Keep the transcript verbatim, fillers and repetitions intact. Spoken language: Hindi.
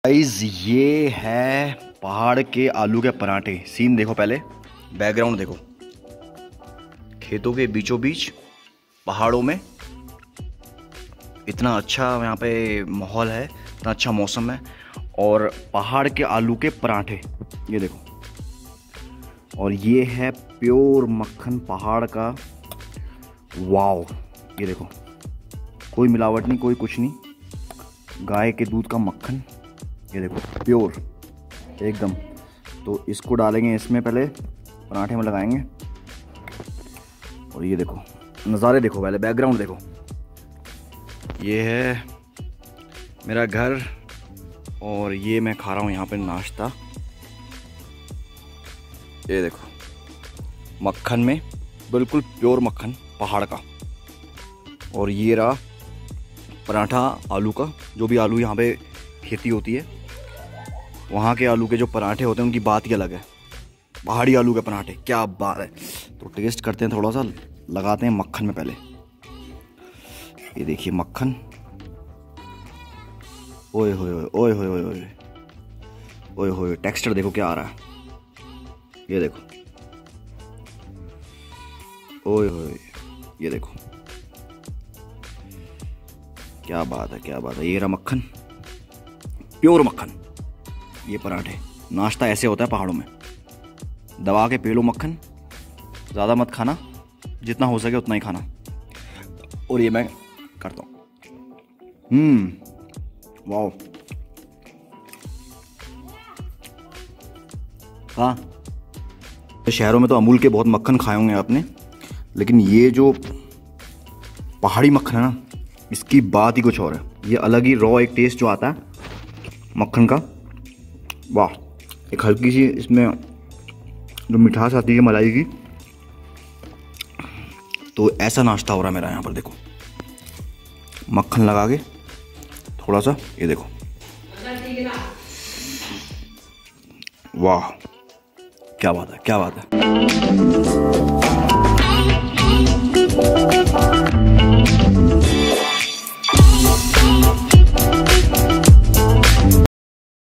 गाइस ये है पहाड़ के आलू के पराठे। सीन देखो, पहले बैकग्राउंड देखो, खेतों के बीचों बीच पहाड़ों में इतना अच्छा यहाँ पे माहौल है, इतना अच्छा मौसम है, और पहाड़ के आलू के पराठे ये देखो। और ये है प्योर मक्खन पहाड़ का। वाओ, ये देखो, कोई मिलावट नहीं, कोई कुछ नहीं, गाय के दूध का मक्खन, ये देखो प्योर एकदम। तो इसको डालेंगे इसमें, पहले पराठे में लगाएंगे। और ये देखो नज़ारे देखो, पहले बैकग्राउंड देखो। ये है मेरा घर और ये मैं खा रहा हूँ यहाँ पे नाश्ता। ये देखो मक्खन में, बिल्कुल प्योर मक्खन पहाड़ का। और ये रहा पराठा आलू का। जो भी आलू यहाँ पे खेती होती है, वहाँ के आलू के जो पराठे होते हैं उनकी बात ही अलग है। पहाड़ी आलू के पराठे क्या बात है। तो टेस्ट करते हैं, थोड़ा सा लगाते हैं मक्खन में पहले। ये देखिए मक्खन, ओए होए ओए होए ओए ओए ओए होए, टेक्सचर देखो क्या आ रहा है, ये देखो, ओए होए, ये देखो क्या बात है, क्या बात है। ये रहा मक्खन, प्योर मक्खन। ये पराठे नाश्ता ऐसे होता है पहाड़ों में, दबा के पी लो मक्खन, ज़्यादा मत खाना, जितना हो सके उतना ही खाना। और ये मैं करता हूँ। हम्म वाओ, हाँ शहरों में तो अमूल के बहुत मक्खन खाए होंगे आपने, लेकिन ये जो पहाड़ी मक्खन है ना, इसकी बात ही कुछ और है। ये अलग ही रॉ एक टेस्ट जो आता है मक्खन का, वाह। एक हल्की सी इसमें जो मिठास आती है मलाई की। तो ऐसा नाश्ता हो रहा है मेरा यहाँ पर, देखो मक्खन लगा के थोड़ा सा, ये देखो, वाह क्या बात है, क्या बात है।